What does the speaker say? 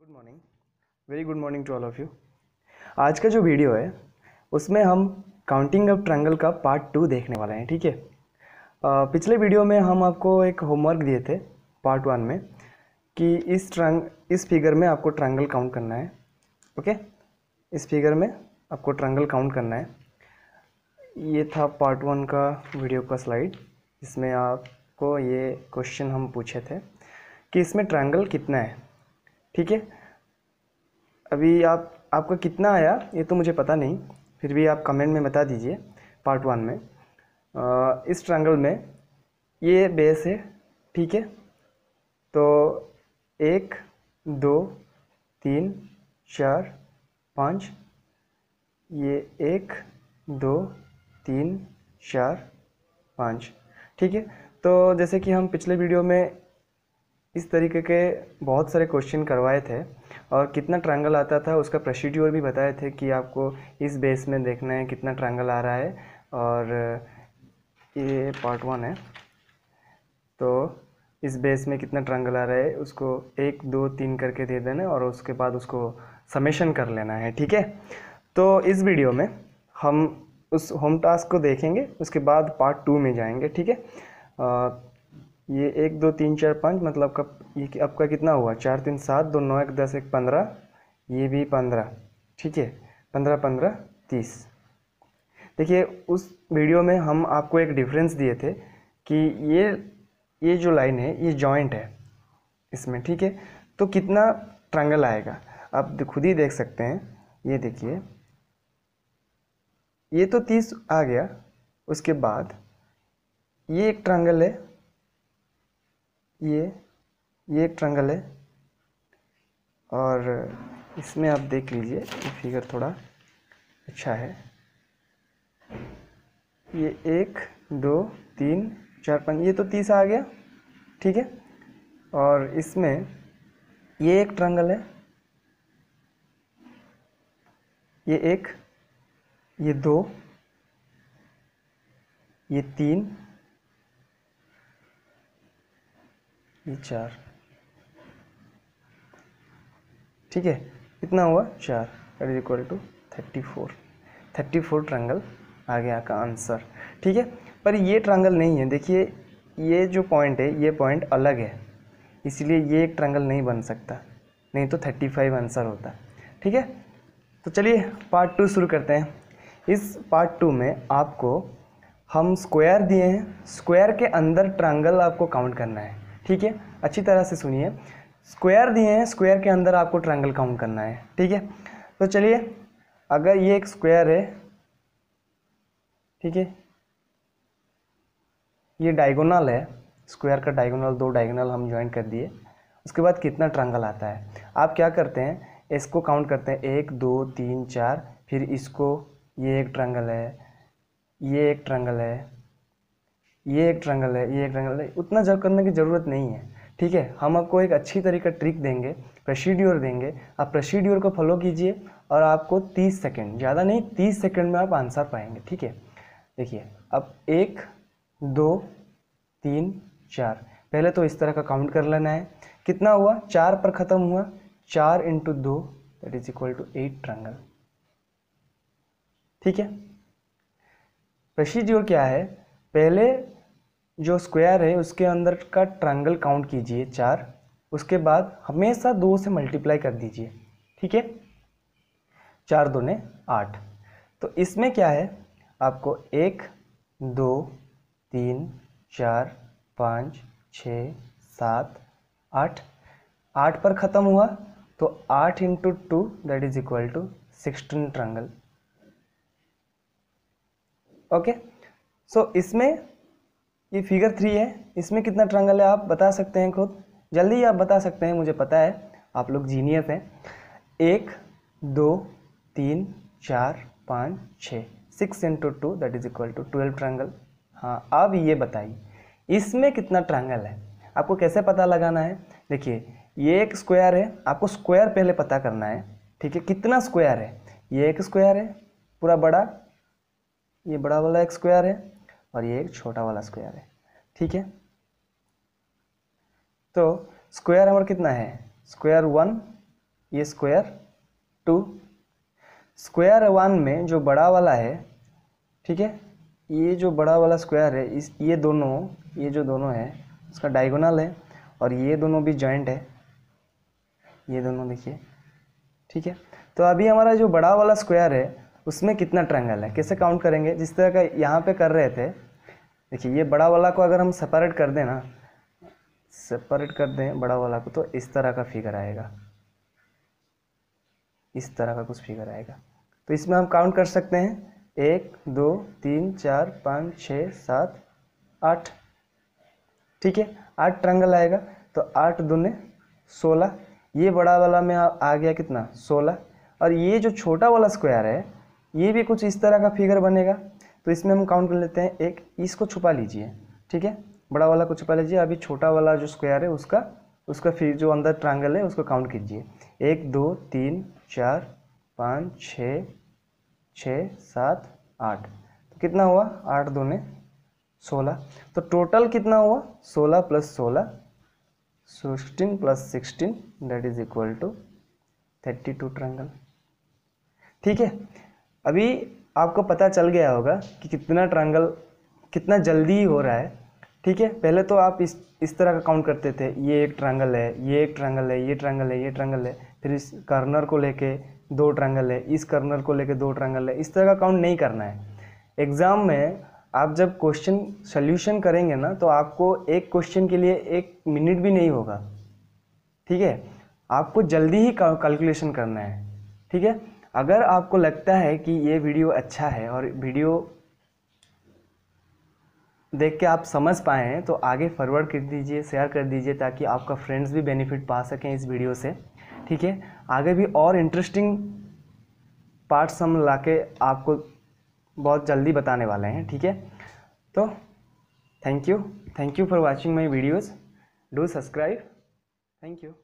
Good morning, very good morning to all of you. आज का जो वीडियो है उसमें हम काउंटिंग ऑफ ट्रायंगल का पार्ट 2 देखने वाले हैं। ठीक है, पिछले वीडियो में हम आपको एक होमवर्क दिए थे पार्ट 1 में कि इस फिगर में आपको ट्रायंगल काउंट करना है। ओके, इस फिगर में आपको ट्रायंगल काउंट करना है। ये था पार्ट 1 का वीडियो का स्लाइड, इसमें आपको ये क्वेश्चन हम पूछे थे कि इसमें ट्रायंगल कितना है। ठीक है, अभी आपका कितना आया ये तो मुझे पता नहीं, फिर भी आप कमेंट में बता दीजिए। पार्ट 1 में इस ट्रायंगल में ये बेस है। ठीक है, तो 1 2 3 4 5, ये 1 2 3 4 5। ठीक है, तो जैसे कि हम पिछले वीडियो में इस तरीके के बहुत सारे क्वेश्चन करवाए थे और कितना ट्रायंगल आता था उसका प्रोसीड्यूर भी बताए थे कि आपको इस बेस में देखना है कितना ट्रायंगल आ रहा है। और ये पार्ट 1 है, तो इस बेस में कितना ट्रायंगल आ रहा है उसको 1 2 3 करके दे देना और उसके बाद उसको समेशन कर लेना है। ठीक है, तो इस वीडियो में हम उस होम टास्क को देखेंगे, उसके बाद पार्ट 2 में जाएंगे। ठीक है, ये 1 2 3 4 5 मतलब ये आपका कितना हुआ, 4 3 7 2 9 1 10 1 15, ये भी 15। ठीक है, 15 15 30। देखिए उस वीडियो में हम आपको एक डिफरेंस दिए थे कि ये जो लाइन है ये जॉइंट है इसमें। ठीक है, तो कितना ट्रायंगल आएगा आप खुद ही देख सकते हैं। ये देखिए, ये तो 30 आ गया। उसके बाद ये एक ट्रायंगल है, ये एक ट्रायंगल है, और इसमें आप देख लीजिए ये फिगर थोड़ा अच्छा है। ये 1 2 3 4 5, ये तो 30 आ गया। ठीक है, और इसमें ये एक ट्रायंगल है, ये 1 ये 2 ये 3 ये 4। ठीक है, कितना हुआ 4, that is equal to 34 triangle आ गया का आंसर। ठीक है, पर ये ट्रायंगल नहीं है। देखिए ये जो पॉइंट है ये पॉइंट अलग है, इसलिए ये एक ट्रायंगल नहीं बन सकता, नहीं तो 35 आंसर होता। ठीक है, तो चलिए पार्ट 2 शुरू करते हैं। इस पार्ट 2 में आपको हम स्क्वायर दिए हैं, स्क्वायर के अंदर ट्रायंगल आपको काउंट करना है। ठीक है, अच्छी तरह से सुनिए, स्क्वायर दिए हैं, स्क्वायर के अंदर आपको ट्रायंगल काउंट करना है। ठीक है, तो चलिए, अगर ये एक स्क्वायर है, ठीक है, ये डायगोनल है, स्क्वायर का डायगोनल, 2 डायगोनल हम ज्वाइन कर दिए। उसके बाद कितना ट्रायंगल आता है आप क्या करते हैं, इसको काउंट करते हैं 1 2 3 4, फिर इसको, ये एक ट्रायंगल है, ये एक ट्रायंगल है, ये एक ट्रायंगल है, ये एक ट्रायंगल है। उतना जब करने की ज़रूरत नहीं है। ठीक है, हम आपको एक अच्छी तरीका ट्रिक देंगे, प्रोसीड्यूर देंगे, आप प्रोसीड्यूर को फॉलो कीजिए और आपको 30 सेकंड, ज़्यादा नहीं 30 सेकंड में आप आंसर पाएंगे। ठीक है, देखिए अब 1 2 3 4, पहले तो इस तरह का काउंट कर लेना है। कितना हुआ, 4 पर ख़त्म हुआ, 4 × 2 that is equal to 8 triangle. ठीक है, प्रोसीड्यूर क्या है, पहले जो स्क्वायर है उसके अंदर का ट्रायंगल काउंट कीजिए 4, उसके बाद हमेशा 2 से मल्टीप्लाई कर दीजिए। ठीक है, 4 दूने 8। तो इसमें क्या है, आपको 1 2 3 4 5 6 7 8, 8 पर ख़त्म हुआ तो 8 × 2 that is equal to 16 triangle. Okay, so इसमें ये फिगर 3 है, इसमें कितना ट्रायंगल है आप बता सकते हैं खुद, जल्दी आप बता सकते हैं, मुझे पता है आप लोग जीनियस हैं। 1 2 3 4 5 6, 6 × 2 that is equal to 12 triangle. हाँ, अब ये बताइए इसमें कितना ट्रायंगल है, आपको कैसे पता लगाना है। देखिए ये एक स्क्वायर है, आपको स्क्वायर पहले पता करना है। ठीक है, कितना स्क्वायर है, ये एक स्क्वायर है पूरा बड़ा, ये बड़ा वाला एक स्क्वायर है और ये एक छोटा वाला स्क्वायर है। ठीक है, तो स्क्वायर हमारा कितना है, स्क्वायर 1 ये स्क्वायर 2, स्क्वायर 1 में जो बड़ा वाला है, ठीक है, ये जो बड़ा वाला स्क्वायर है, इस ये जो दोनों है उसका डायगोनल है, और ये दोनों भी जॉइंट है, ये दोनों देखिए, ठीक है। तो अभी हमारा जो बड़ा वाला स्क्वायर है उसमें कितना ट्रायंगल है, कैसे काउंट करेंगे, जिस तरह का यहाँ पे कर रहे थे। देखिए ये बड़ा वाला को अगर हम सेपरेट कर दें ना, सेपरेट कर दें बड़ा वाला को, तो इस तरह का फिगर आएगा, इस तरह का कुछ फिगर आएगा। तो इसमें हम काउंट कर सकते हैं 1 2 3 4 5 6 7 8, ठीक है, 8 ट्रायंगल आएगा। तो 8 दूने 16, ये बड़ा वाला में आ गया कितना 16, और ये जो छोटा वाला स्क्वायर है ये भी कुछ इस तरह का फिगर बनेगा। तो इसमें हम काउंट कर लेते हैं, एक इसको छुपा लीजिए, ठीक है, बड़ा वाला को छुपा लीजिए। अभी छोटा वाला जो स्क्वायर है उसका फिर जो अंदर ट्रायंगल है उसको काउंट कीजिए, 1 2 3 4 5 6 6 7 8, तो कितना हुआ 8 दूने 16। तो टोटल कितना हुआ 16 + 16, 16 + 16 that is equal to 32 triangle, ठीक है। अभी आपको पता चल गया होगा कि कितना ट्रायंगल कितना जल्दी हो रहा है, ठीक है। पहले तो आप इस तरह का काउंट करते थे, ये एक ट्रायंगल है, ये एक ट्रायंगल है, ये ट्रायंगल है, ये ट्रायंगल है, फिर इस कर्नर को लेके 2 ट्रायंगल है, इस कर्नर को लेके 2 ट्रायंगल है, इस तरह का काउंट नहीं करना है। एग्ज़ाम में आप जब क्वेश्चन सोल्यूशन करेंगे ना, तो आपको एक क्वेश्चन के लिए 1 मिनट भी नहीं होगा, ठीक है। आपको जल्दी ही कैलकुलेशन करना है, ठीक है। अगर आपको लगता है कि ये वीडियो अच्छा है और वीडियो देख के आप समझ पाए हैं, तो आगे फॉरवर्ड कर दीजिए, शेयर कर दीजिए, ताकि आपका फ्रेंड्स भी बेनिफिट पा सकें इस वीडियो से, ठीक है। आगे भी और इंटरेस्टिंग पार्ट्स हम लाके आपको बहुत जल्दी बताने वाले हैं, ठीक है। तो thank you for watching my videos, do subscribe, thank you.